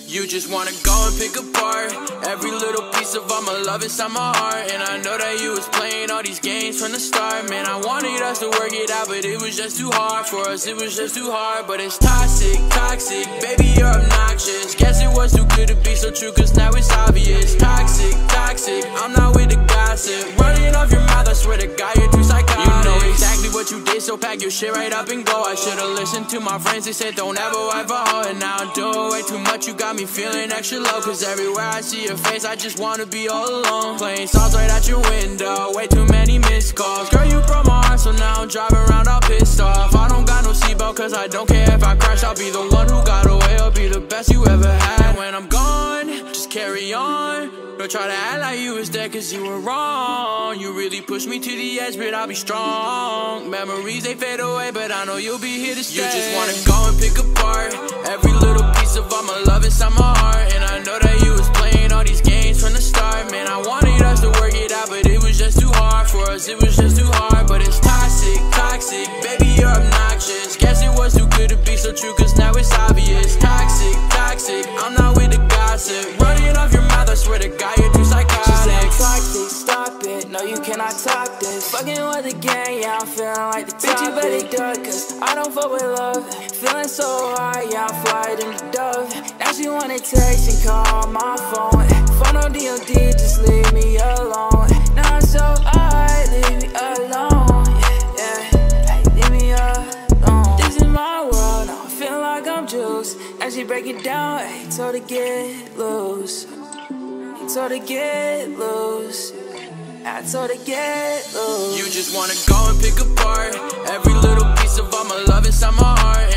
You just wanna go and pick apart every little piece of all my love inside my heart. And I know that you was playing all these games from the start. Man, I wanted us to work it out, but it was just too hard for us, it was just too hard. But it's toxic, toxic, baby, you're obnoxious. Guess it was too good to be so true, cause now it's obvious. Toxic, toxic, I'm not with the gossip. Running off your mouth, I swear to God, you're too psychotic. You know exactly what you did, so pack your shit right up and go. I should've listened to my friends, they said don't ever wife a hoe. And now I do way too much, you got me feeling extra low. Cause everywhere I see your face, I just wanna be all alone. Playing songs right out your window, way too many missed calls. Girl, you broke my heart, so now I'm driving around all pissed off. I don't got no seatbelt, cause I don't care if I crash. I'll be the one who got away, I'll be the best you ever had. And when I'm gone, just carry on. Don't try to act like you was there, cause you were wrong. You really pushed me to the edge, but I'll be strong. Memories, they fade away, but I know you'll be here to stay. You just wanna go and pick apart every little piece of all my love inside my heart. And I know that you was playing all these games from the start. Man, I wanted us to work it out, but it was just too hard for us, it was just too hard. But it's toxic, toxic, baby, you're obnoxious. Guess it was too good to be so true, cause now it's obvious. Toxic, toxic, I'm not with the gossip. Running off your mouth, I swear to God, you're too psychotic. She said toxic, stop it, no you cannot top this. Fucking with the gang, yeah I'm feeling like the top. Bitch you better duck, cause I don't fuck with love. Feeling so high, yeah I'm flying in the dove. Now she wanna text and call my phone. Phone on DOD, just leave me alone. Now I'm so high, leave me alone. Yeah, leave me alone. This is my world, now I feel like I'm juiced. As she break it down, I told her get loose. Told her get loose. I told her get loose. You just wanna go and pick apart every little piece of all my love inside my heart.